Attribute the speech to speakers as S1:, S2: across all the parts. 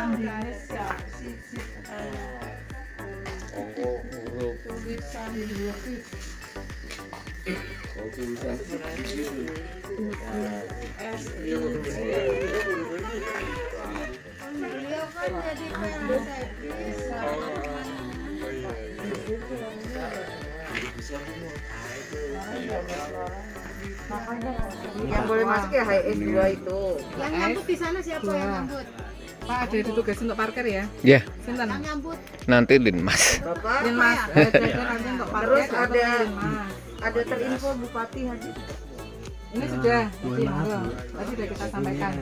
S1: Yang boleh masuk ya HS2 itu.
S2: Yang nyambut di sana siapa yang nyambut?
S3: Pak, ada ditugas untuk parkir ya?
S4: Ya.
S3: Sinten?
S2: Yang nyambut.
S4: Nanti Dinmas.
S1: Bapak.
S3: Dinmas. Nanti untuk parkir.
S1: Terus ada terinfo Bupati hadir.
S3: Ini sudah, tadi sudah kita sampaikan.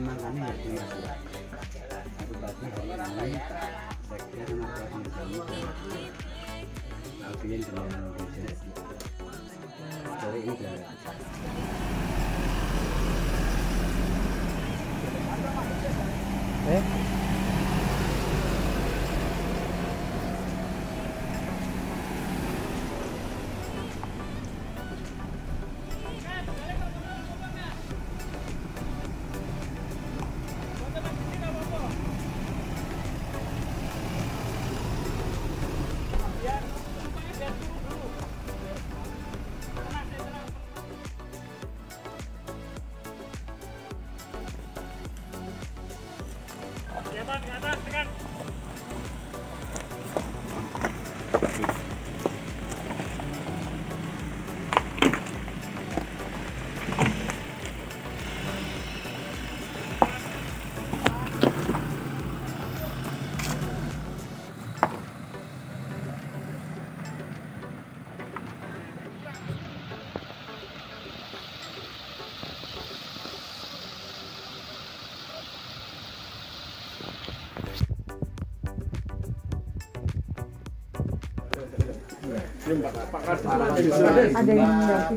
S1: Ada yang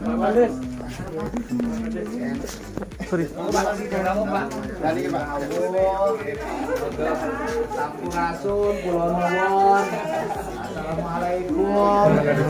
S4: Sorry.
S5: Dari Pak Awul, Sampurasun, Pulau Nuwun. Assalamualaikum.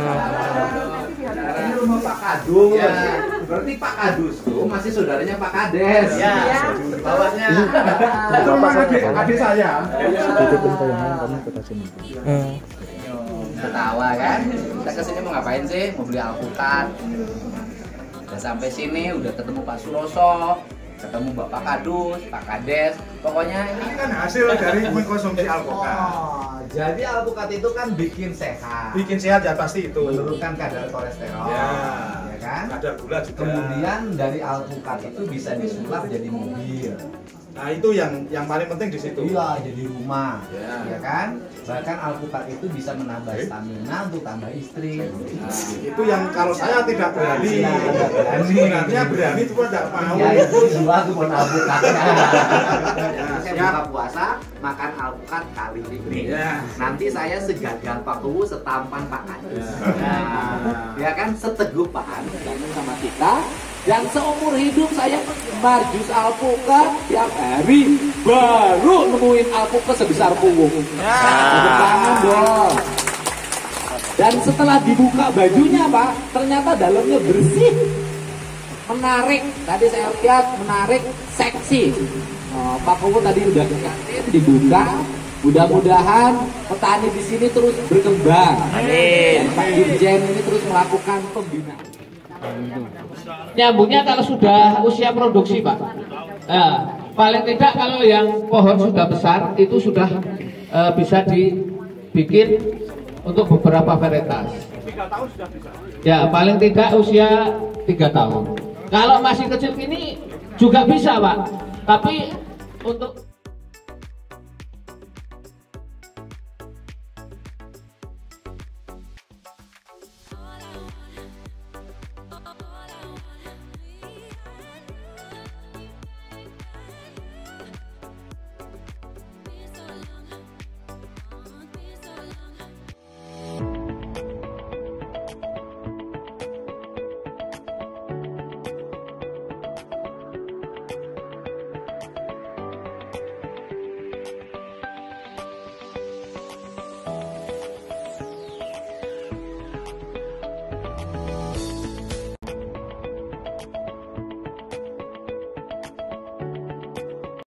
S5: Ini rumah Pak Kadus. Ya. Berarti Pak Kadus tuh masih saudaranya Pak Kades. Ya. Bapaknya. Itu rumah adik saya.
S4: Tutupin tayangan kamu ke sini.
S5: Ketawa kan? Kita kesini mau ngapain sih? Mau beli alpukat. Udah sampai sini, udah ketemu Pak Suroso, ketemu Bapak Kadus, Pak Kades. Pokoknya ini
S6: kan hasil dari mengkonsumsi alpukat.
S5: Oh, jadi alpukat itu kan bikin sehat.
S6: Bikin sehat ya pasti itu.
S5: Menurunkan kadar kolesterol.
S6: Ya
S5: kan?
S6: Kadar gula juga.
S5: Kemudian dari alpukat itu bisa disulap jadi mobil.
S6: Nah itu yang paling penting di situ.
S5: Iya, jadi rumah, ya kan? Bahkan alpukat itu bisa menambah stamina untuk tambah istri.
S6: Nah, itu yang kalau saya tidak berani.
S5: Sebenarnya
S6: berani cuma tidak mau.
S5: Ya itu jiwa kebun alpukatnya. Saya buka puasa makan alpukat kali ini. Nanti saya segagal Pak Kuwu, setampan Pak Kadus. Ya kan, seteguh Pak Anies sama kita. Dan seumur hidup saya penggemar jus alpukat, tiap hari baru nemuin alpukat sebesar punggung. Tepuk tangan dong. Dan setelah dibuka bajunya Pak, ternyata dalamnya bersih, menarik. Tadi saya lihat menarik, seksi. Pak Kuwu tadi udah ke kantin, dibuka. Mudah-mudahan petani di sini terus berkembang. Amin. Pak Dirjen ini terus melakukan pembinaan.
S7: Nyambungnya kalau sudah usia produksi Pak, paling tidak kalau yang pohon sudah besar itu sudah bisa dibikin untuk beberapa varietas.
S6: 3 tahun sudah bisa.
S7: Ya paling tidak usia 3 tahun. Kalau masih kecil ini juga bisa Pak, tapi untuk